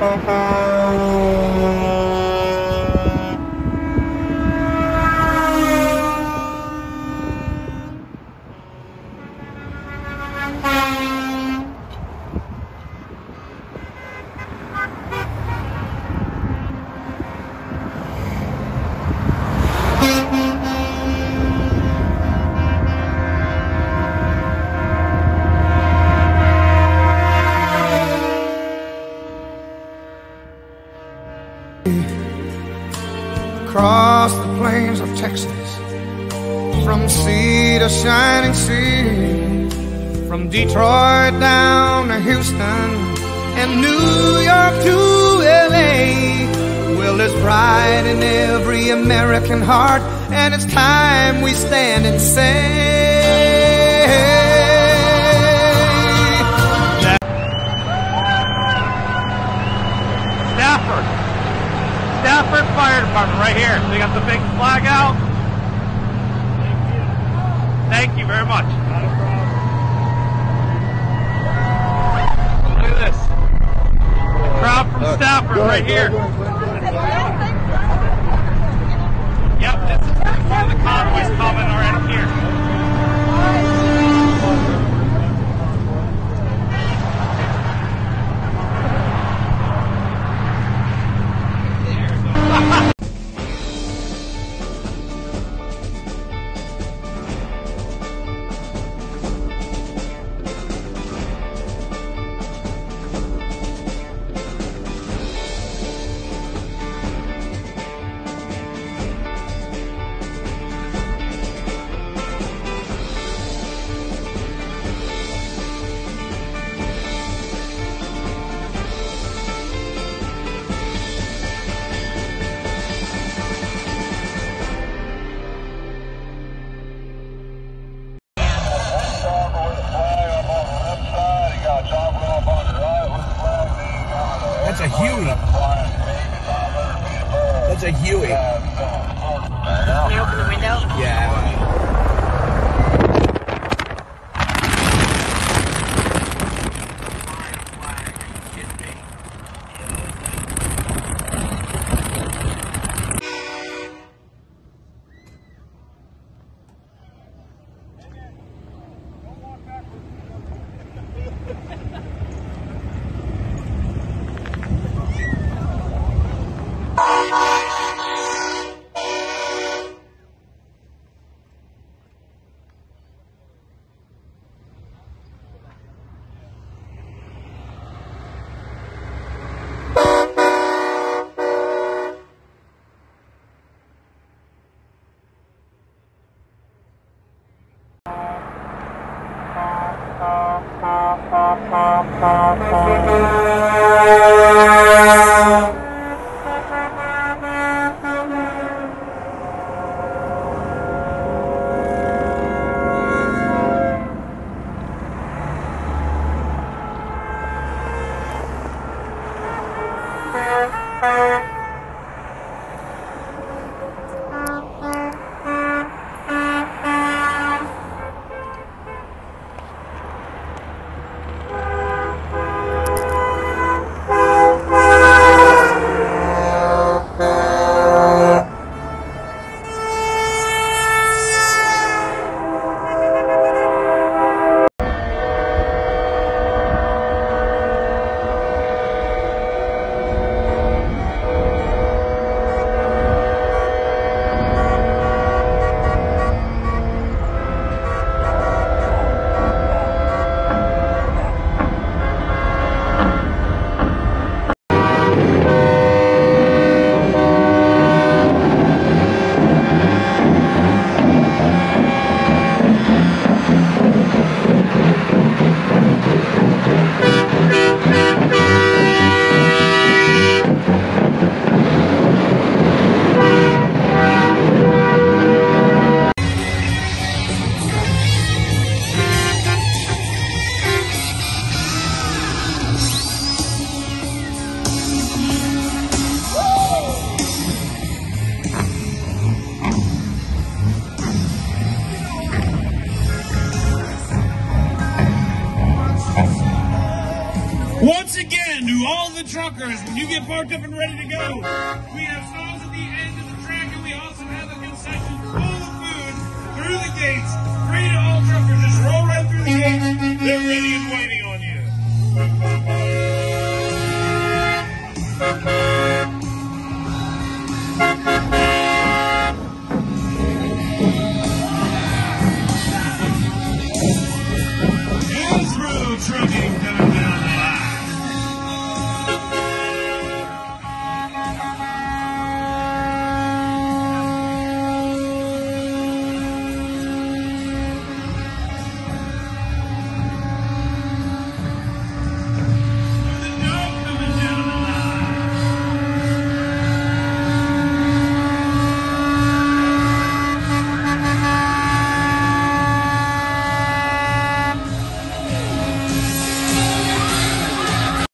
Across the plains of Texas, from sea to shining sea, from Detroit down to Houston and New York to LA. Well, there's pride in every American heart, and it's time we stand and say Stafford Fire Department right here. They got the big flag out. Thank you very much. Not a problem. Look at this. The crowd from Stafford right here. Yep, this is one of the convoys coming right here. That's a Huey. That's a Huey. Can you open the window? Yeah. truckers, when you get parked up and ready to go, we have